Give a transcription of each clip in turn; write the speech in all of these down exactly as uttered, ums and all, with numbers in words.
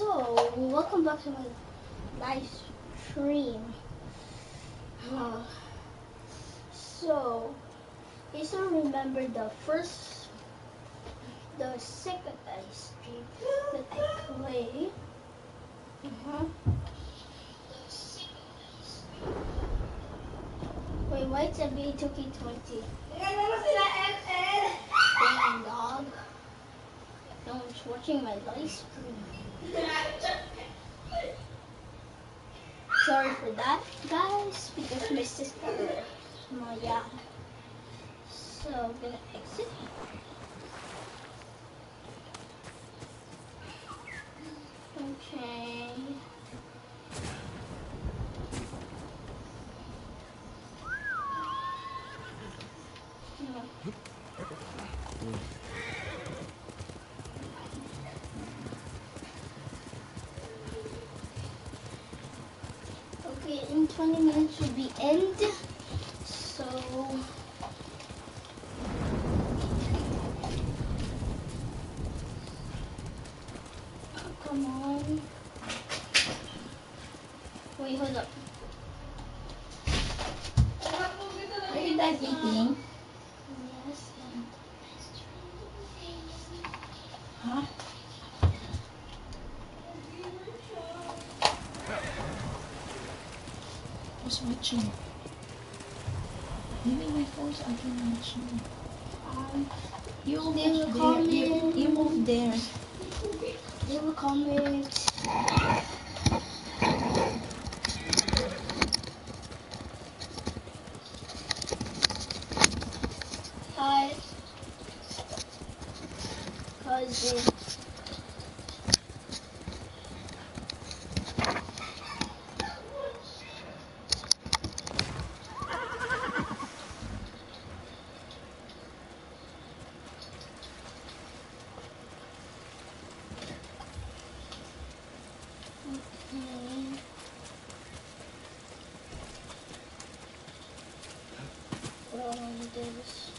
So, welcome back to my live stream. Uh, so, you still remember the first, the second live stream that I played? Uh-huh. Wait, why it's a B two K twenty? Damn dog. No one's watching my live stream. Sorry for that, guys, because my sister, my yeah. So I'm gonna exit. Okay. Okay, in twenty minutes will be end. So come on. Wait, hold up. Are you guys eating? Yes. Huh? Who's watching? Maybe my phone's again watching. Um, You They will move there. comment. You, you move there. Leave a comment. Hi, cousin. Okay. What do I want to do this?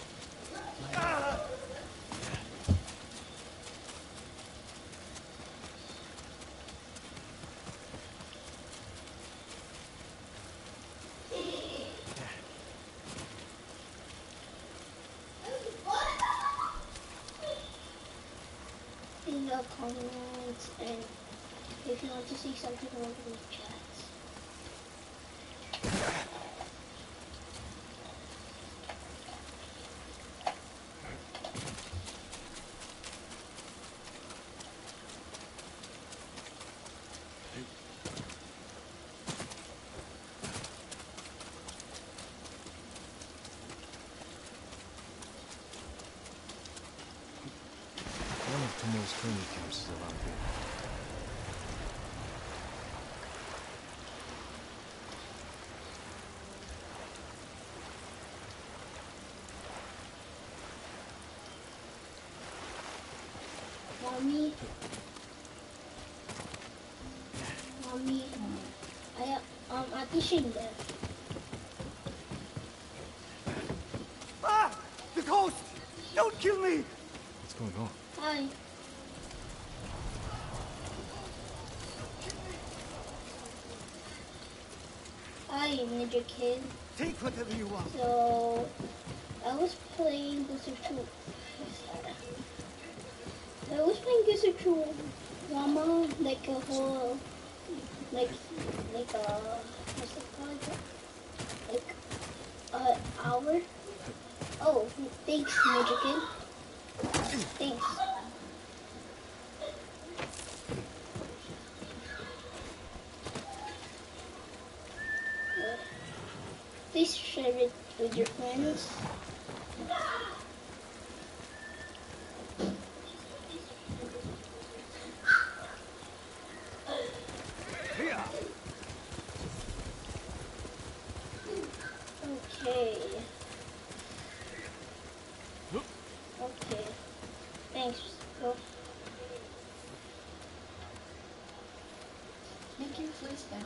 In the comments, and if you want to see something over the chat. One of Tomo's training camps is around here. Mommy, mommy, I um Ate Shane there. Ah! The ghost! Don't kill me! What's going on? Hi. Hi, Ninja Kid. Take whatever you want. So, I was playing Ghost of Two. I was playing Ghost of Two Rama like a whole, like, like a, what's it called? Like, an hour. Oh, thanks, Ninja Kid. Thanks. Please share it with your friends. Here! Okay. Okay. Thanks, bro. Make your face down.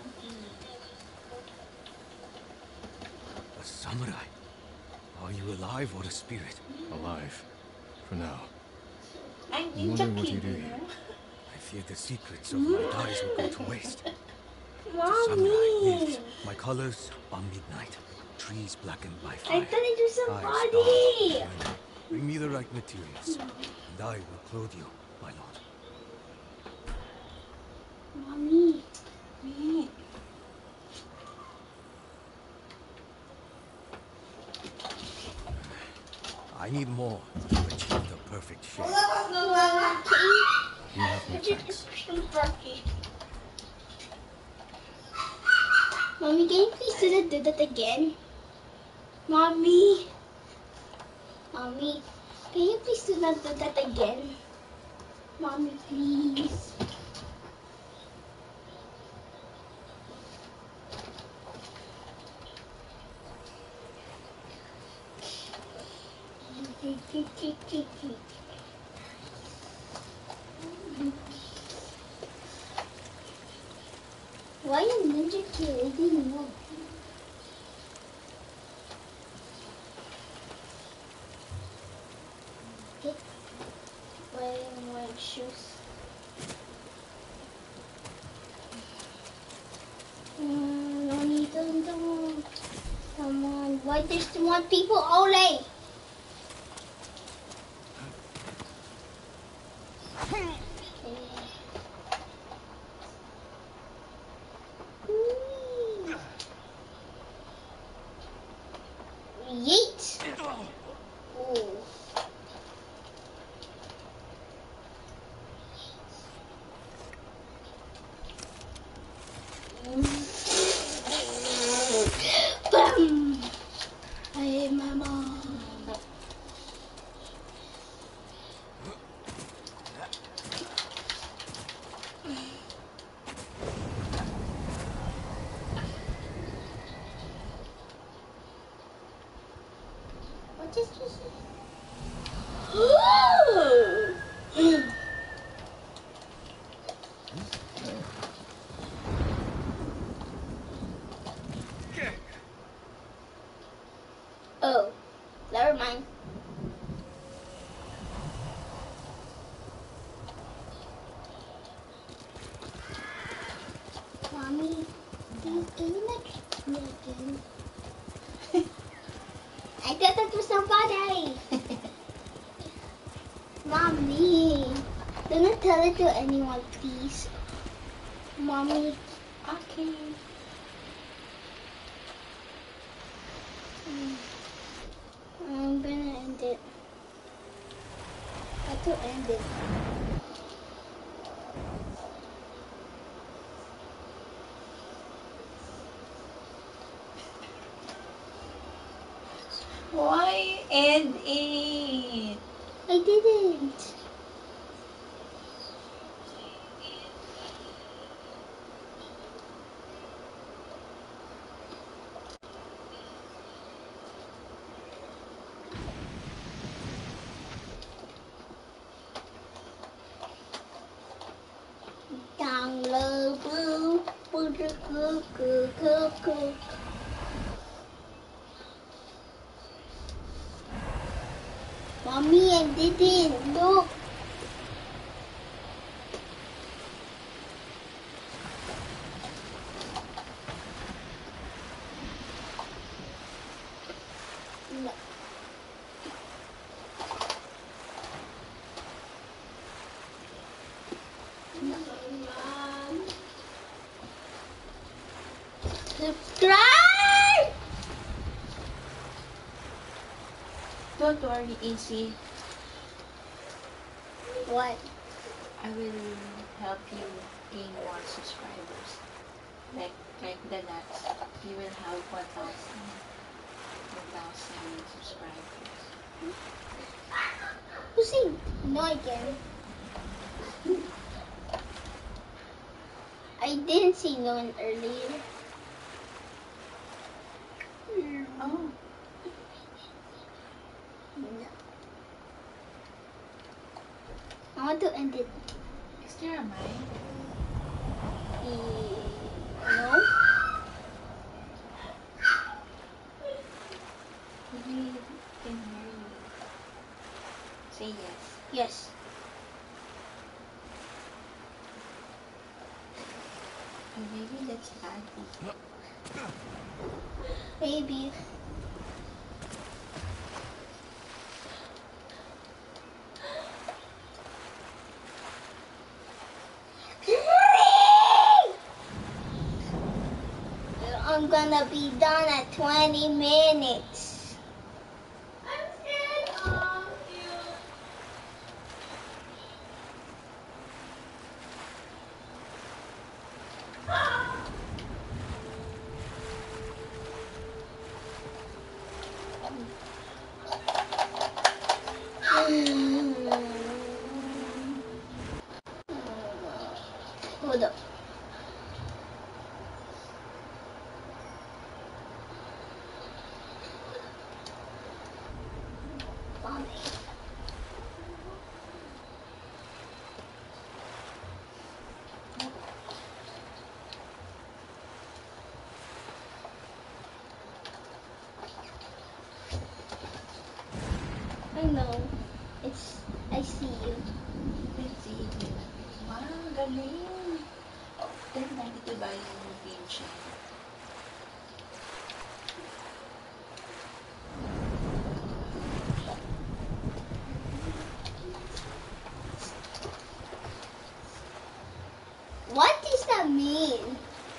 A samurai? Are you alive or a spirit? Alive. For now. I'm I wonder Ninja what you Kid, do you here. know? I feared the secrets of my dyes would go to waste. A samurai, yes. Mommy! My colors are midnight. Trees blackened by I fire. thought it was I somebody! starve by burning. Bring me the right materials, and I will clothe you, my lord. Mommy. Me. I need more to achieve the perfect shape. Mommy, You have my can thanks. you... Mommy, can you please do that, do that again? Mommy. Mommy, can you please do not do that again? Mommy, please. Why a ninja kid? I didn't know. Get wearing white shoes. Mm, no need to do. Come on. Why there's too much people? Ole! Okay. Whee! Yeet! Ooh. Bam! Hey, mama. What is this? Oh, never mind. Mommy, please can you not kick me again? I thought that was somebody. Mommy, do not tell it to anyone, please. Mommy. Okay. Mm. I'm gonna end it. I have to end it. Why end it? I didn't. Down low blue, blue, blue, blue, blue, blue. Mommy, I didn't. Look. No. Subscribe! Don't worry, Easy. What? I will help you gain more subscribers. Like like the nuts. You will have one thousand. one thousand subscribers. Who sing? No, I can. I didn't see no one earlier. Oh. No. I want to end it. Is there a mic? E- no? We can hear you. Say yes. Yes. Or maybe that's Daddy. Maybe. I'm gonna be done at twenty minutes. I'm scared of you. Hold up. Mommy. I know. It's. I see you. Let's see it. Wow, galing. ten ninety-two ba yung game siya? What does that mean?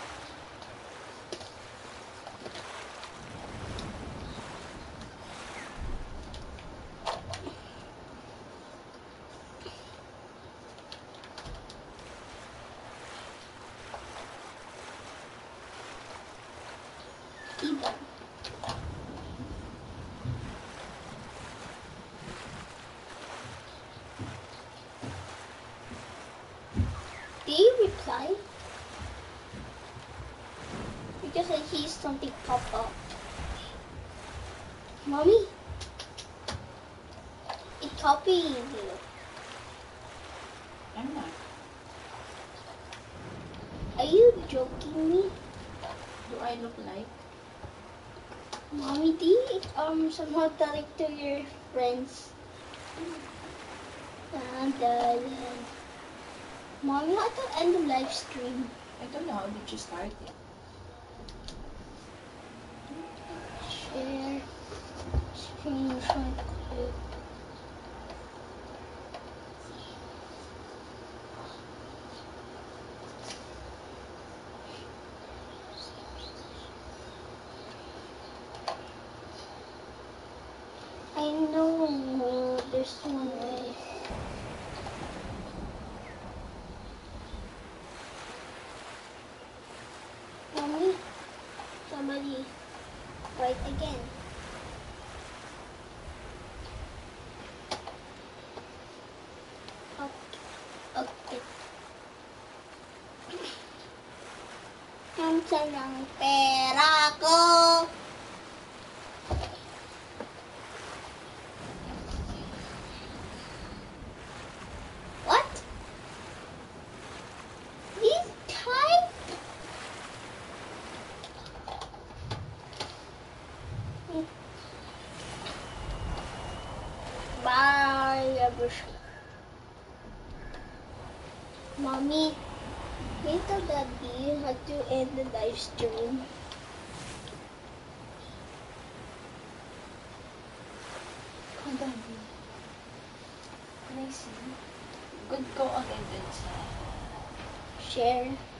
Either. Do you reply? Because I see something pop up. Mommy? It's copying you. I'm not. Are you joking me? Do I look like? Mommy, do you um, somehow tell it to your friends? And, uh, Mommy, how to end the live stream? I don't know. How did you start it? Share. Screenshot clip. I know there's one way. Mommy, somebody write again. Okay. Okay. Nasaan ang pera ko? What? This time? Bye, Mommy, later Daddy had to end the live stream. Oh, Daddy. Can I see? Good, go again dun sa... Share.